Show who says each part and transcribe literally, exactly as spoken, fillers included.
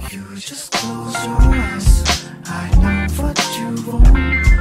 Speaker 1: You just close your eyes, I know what you want.